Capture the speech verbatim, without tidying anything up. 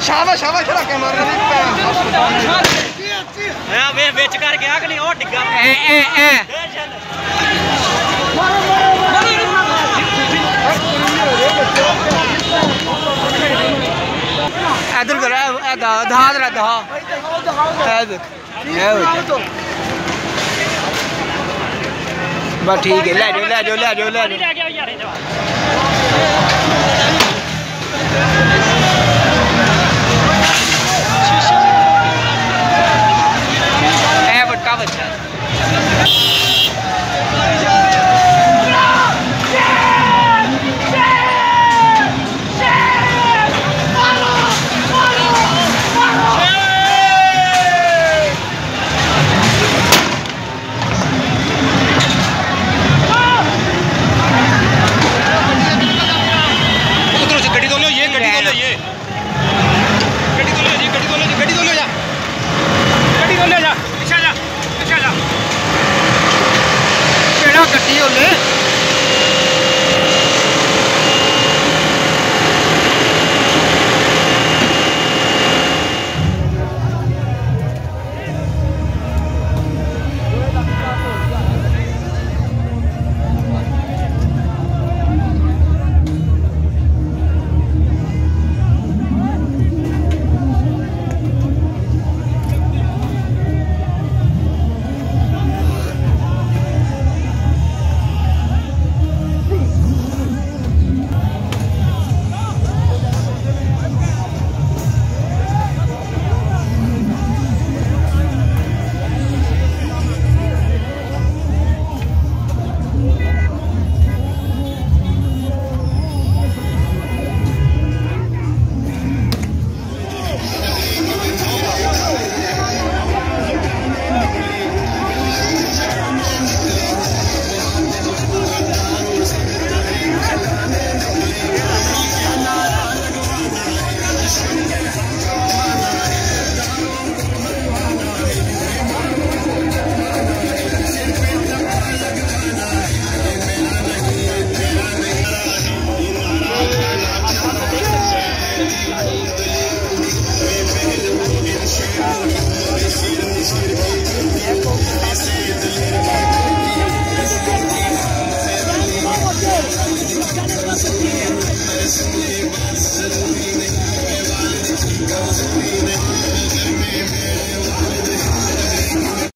शाबाश शाबाश खड़ा के मार रही हां वे बेच कर गया कि नहीं ओ डिग्गा ए ए ए इधर कर ए दा दा दा दा ए देख ए बस ठीक है ले जाओ ले जाओ ले जाओ ले जाओ ए बट्टा बच्चा गड्डी होले